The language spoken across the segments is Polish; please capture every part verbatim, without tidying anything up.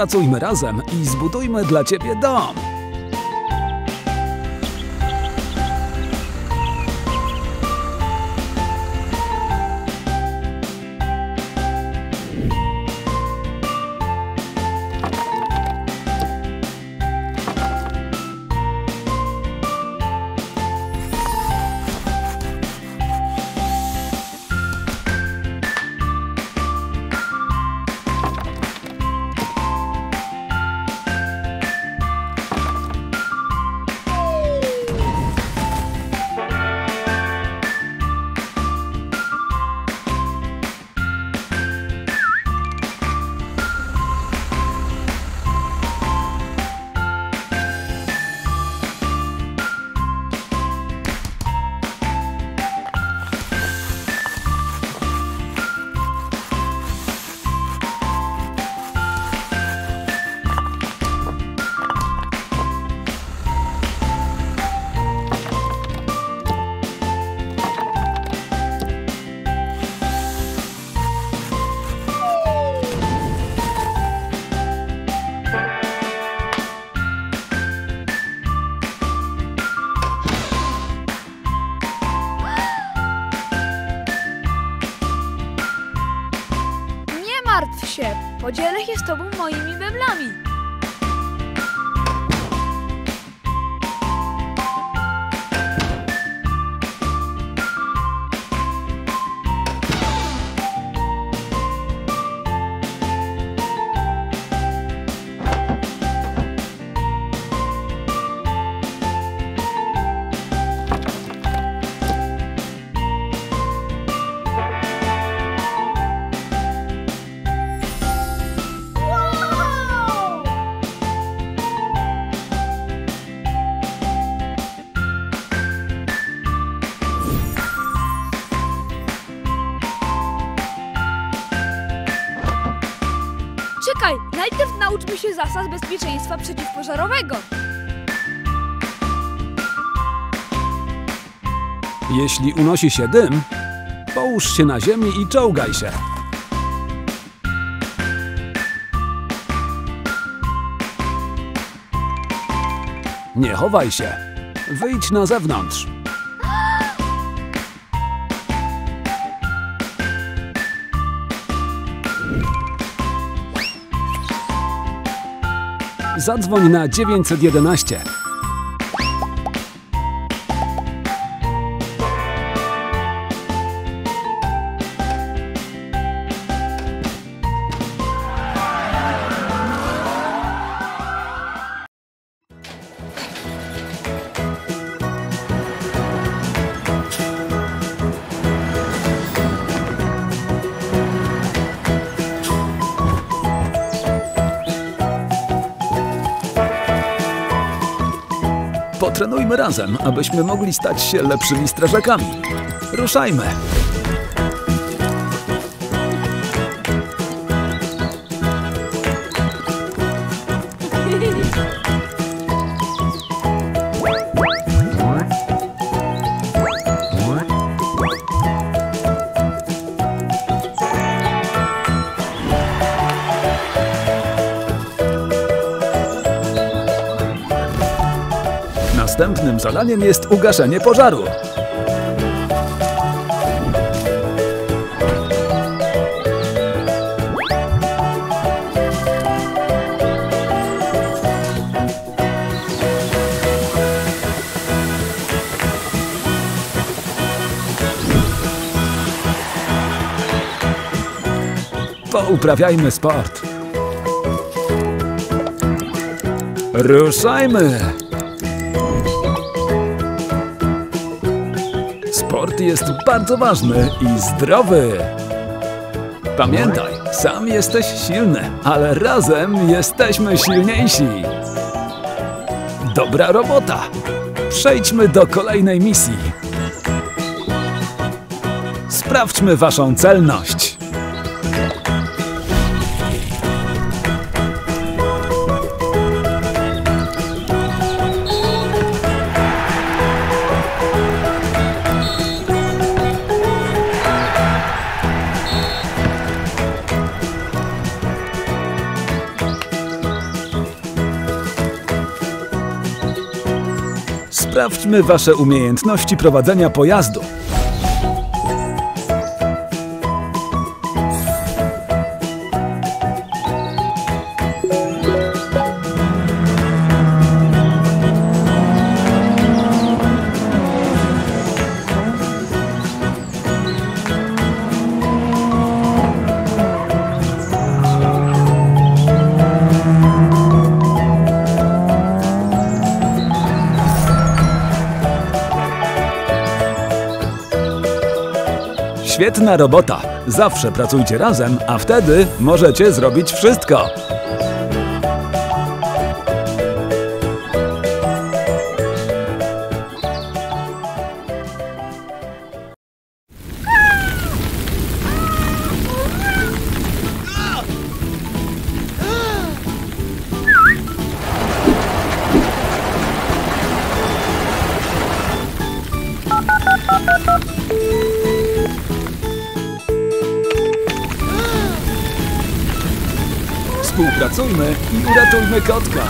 Popracujmy razem i zbudujmy dla ciebie dom. Nie martw się, podzielę się z tobą moimi meblami. Czekaj, najpierw nauczmy się zasad bezpieczeństwa przeciwpożarowego. Jeśli unosi się dym, połóż się na ziemi i czołgaj się. Nie chowaj się. Wyjdź na zewnątrz. Zadzwoń na dziewięćset jedenaście. Potrenujmy razem, abyśmy mogli stać się lepszymi strażakami. Ruszajmy! Następnym zadaniem jest ugaszenie pożaru. Pouprawiajmy sport. Ruszajmy! Sport jest bardzo ważny i zdrowy. Pamiętaj, sam jesteś silny, ale razem jesteśmy silniejsi. Dobra robota! Przejdźmy do kolejnej misji. Sprawdźmy waszą celność. Sprawdźmy wasze umiejętności prowadzenia pojazdu. Świetna robota! Zawsze pracujcie razem, a wtedy możecie zrobić wszystko! Współpracujmy i uratujmy kotka!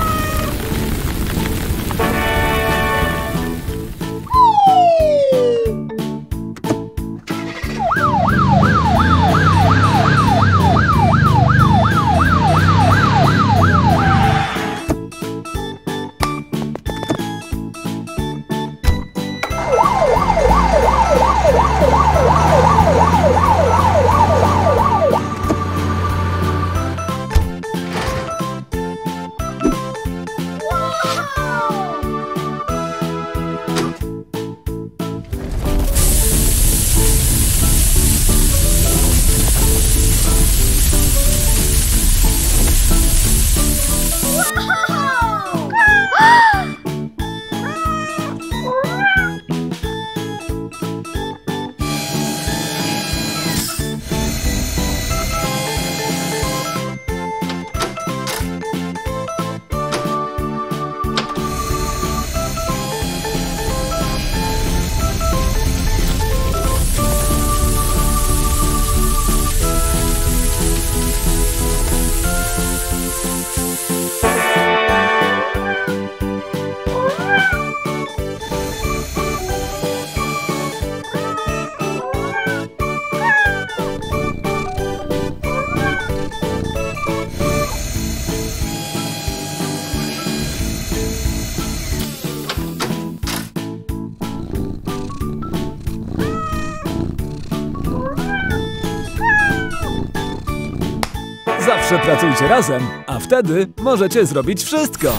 Zawsze pracujcie razem, a wtedy możecie zrobić wszystko!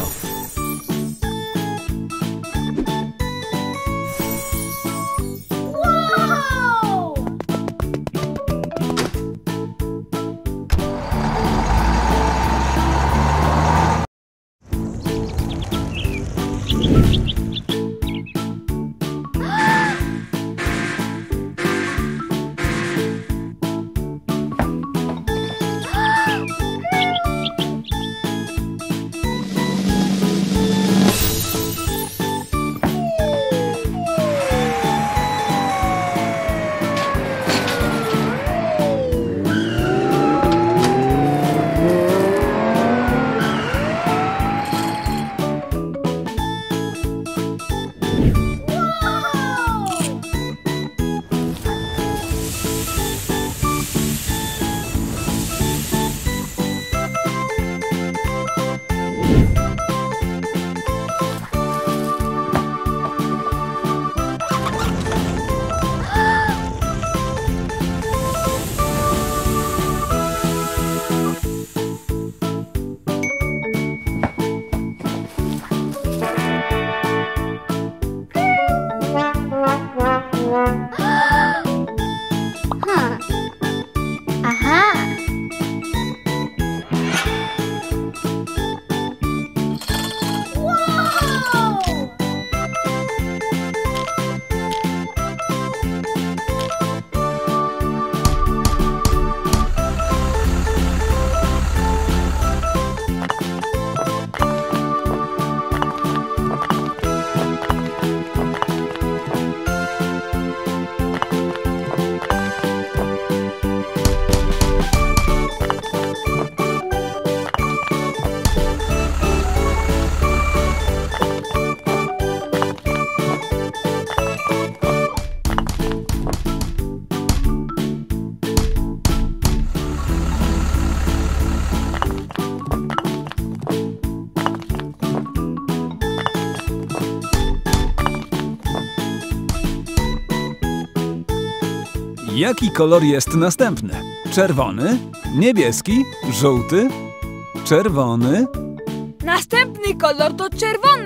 Jaki kolor jest następny? Czerwony, niebieski, żółty, czerwony. Następny kolor to czerwony.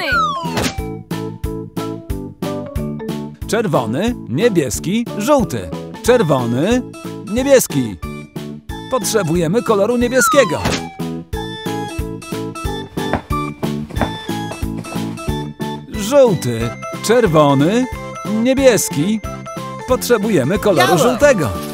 Czerwony, niebieski, żółty. Czerwony, niebieski. Potrzebujemy koloru niebieskiego. Żółty, czerwony, niebieski. Potrzebujemy koloru Białe. żółtego.